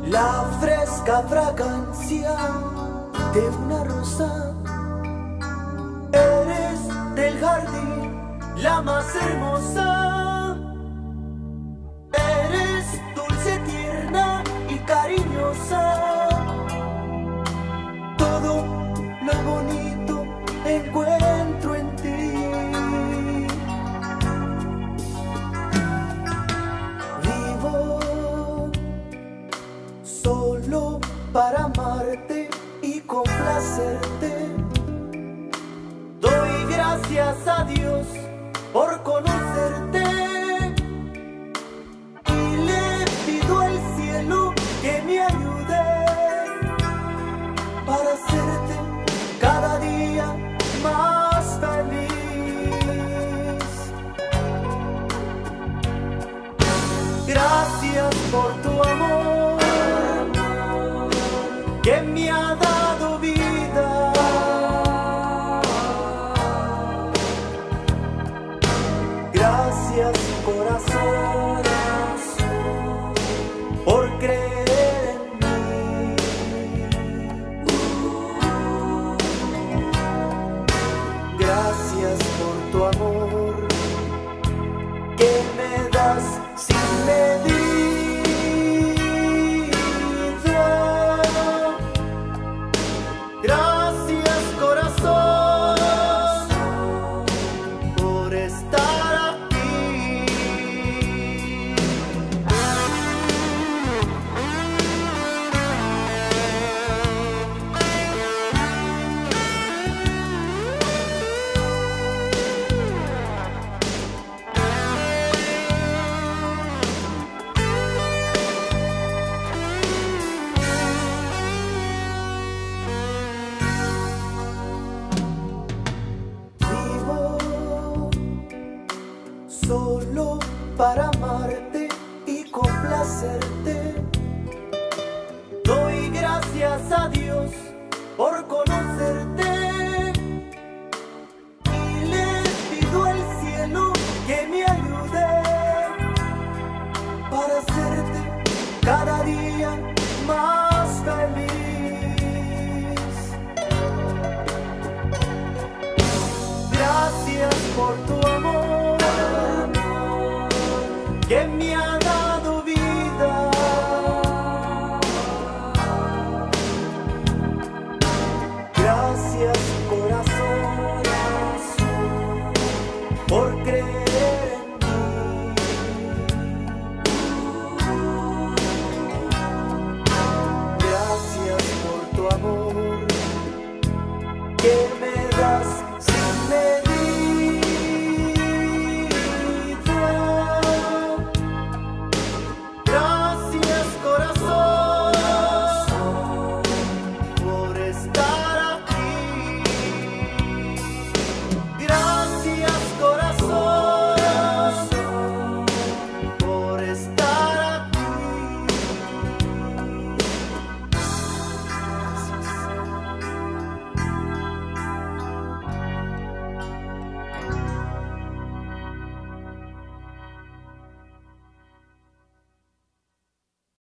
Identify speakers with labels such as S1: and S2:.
S1: la fresca fragancia de una rosa. Eres del jardín la más hermosa. Eres dulce, tierna y cariñosa. Todo lo bonito encuentro en ti. Vivo solo para amarte y complacerte. Doy gracias a Dios por conocerte y le pido al cielo que me ayude para hacerte cada día más feliz. Gracias por tu amor que me ha dado vida. Gracias, corazón, por creer en mí. Gracias por tu amor que me das sin medida. Gracias, corazón, por estar aquí. Solo para amarte y complacerte. Doy gracias a Dios por conocerte y le pido al cielo que me ayude para hacerte cada día más